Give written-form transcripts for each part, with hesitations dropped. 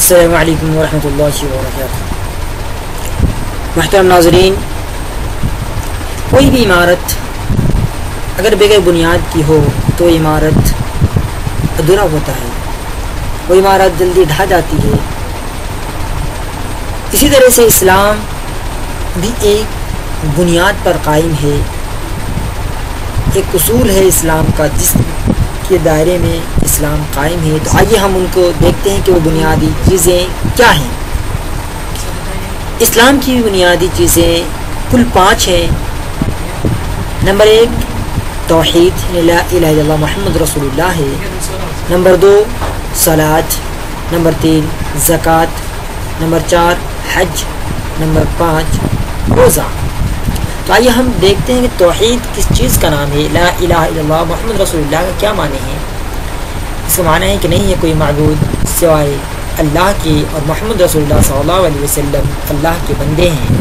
السلام علیکم ورحمۃ اللہ وبرکاتہ۔ محترم ناظرین، کوئی بھی عمارت اگر بغیر بنیاد کی ہو تو عمارت ادھورا ہوتا ہے، وہ عمارت جلدی ڈھا جاتی ہے۔ اسی طرح سے اسلام بھی ایک بنیاد پر قائم ہے، ایک اصول ہے اسلام کا جس کے دائرے میں اسلام قائم ہے۔ تو آئیے ہم ان کو دیکھتے ہیں کہ وہ بنیادی چیزیں کیا ہیں۔ اسلام کی بنیادی چیزیں کل 5 ہیں۔ نمبر 1 توحید، لا الہ الا اللہ محمد رسول اللہ ہے۔ نمبر 2 صلاۃ، نمبر 3 زکوٰۃ، نمبر 4 حج، نمبر 5 روزہ۔ تو آئیے ہم دیکھتے ہیں کہ توحید کس چیز کا نام ہے، لا الہ الا اللہ محمد رسول اللہ کا کیا معنی ہے۔ اس کا معنی ہے کہ نہیں ہے کوئی معبود سوائے اللہ کی، اور محمد رسول اللہ صلی اللہ علیہ وسلم اللہ کے بندے ہیں۔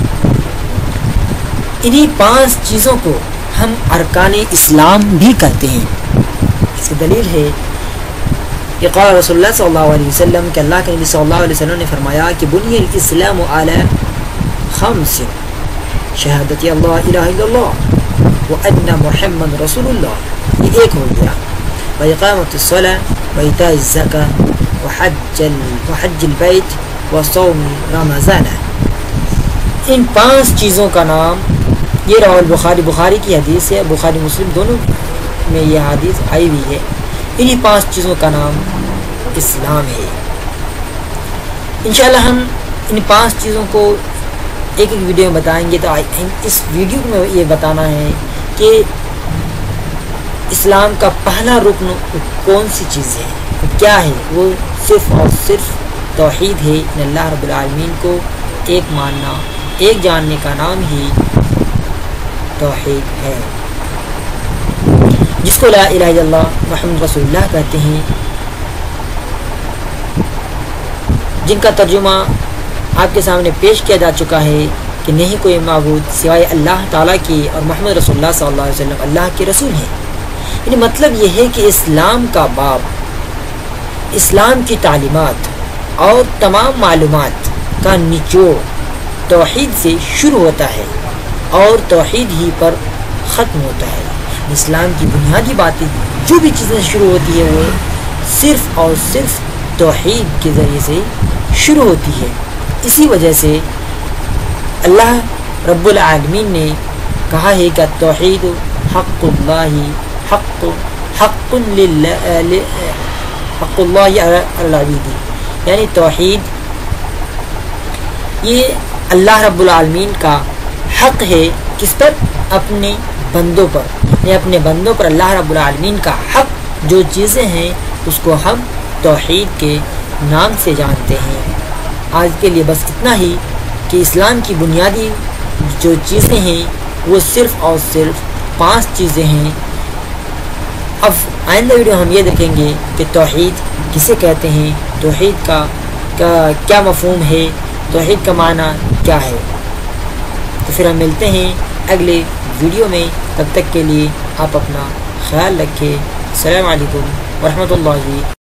انہی 5 چیزوں کو ہم ارکان اسلام بھی کہتے ہیں۔ اس کی دلیل ہے کہ قال رسول اللہ صلی اللہ علیہ وسلم کہ اللہ کے نبی صلی اللہ علیہ وسلم نے فرمایا کہ بنی الاسلام علی 5 شہادت اللہ الہ الا اللہ وان محمد رسول اللہ، یہ ایک ہو گیا، واقامۃ الصلاۃ وایتاء الزکاۃ وحج البیت وصوم رمضان۔ ان 5 چیزوں کا نام، یہ رواه بخاری کی حدیث ہے، بخاری مسلم دونوں میں یہ حدیث آئی ہوئی ہے۔ انہی 5 چیزوں کا نام اسلام ہے۔ انشاءاللہ ہم ان 5 چیزوں کو ایک ایک ویڈیو میں بتائیں گے۔ تو اس ویڈیو میں یہ بتانا ہے کہ اسلام کا پہلا رکن کون سی چیز ہے، کیا ہے۔ وہ صرف اور صرف توحید ہے، ان اللہ رب العالمین کو ایک ماننا، ایک جاننے کا نام ہی توحید ہے، جس کو لا الہ الا اللہ محمد رسول اللہ کہتے ہیں، جن کا ترجمہ آپ کے سامنے پیش کیا جا چکا ہے کہ نہیں کوئی معبود سوائے اللہ تعالیٰ کی، اور محمد رسول اللہ صلی اللہ علیہ وسلم اللہ کے رسول ہیں۔ یعنی مطلب یہ ہے کہ اسلام کا باب، اسلام کی تعلیمات اور تمام معلومات کا نچوڑ توحید سے شروع ہوتا ہے اور توحید ہی پر ختم ہوتا ہے۔ اسلام کی بنیادی باتیں جو بھی چیزیں شروع ہوتی ہے وہ صرف اور صرف توحید کے ذریعے سے شروع ہوتی ہے۔ اسی وجہ سے اللہ رب العالمین نے کہا ہے کہ توحید حق اللہ حق اللہ علی العبید، یعنی توحید یہ اللہ رب العالمین کا حق ہے، کس پر؟ اپنے بندوں پر، یعنی اپنے بندوں پر اللہ رب العالمین کا حق جو چیزیں ہیں اس کو ہم توحید کے نام سے جانتے ہیں۔ آج کے لیے بس اتنا ہی کہ اسلام کی بنیادی جو چیزیں ہیں وہ صرف اور صرف 5 چیزیں ہیں۔ اب آئندہ ویڈیو ہم یہ دیکھیں گے کہ توحید کسے کہتے ہیں، توحید کا کیا مفہوم ہے، توحید کا معنی کیا ہے۔ تو پھر ہم ملتے ہیں اگلے ویڈیو میں، تب تک کے لیے آپ اپنا خیال رکھیں۔ السلام علیکم ورحمۃ اللہ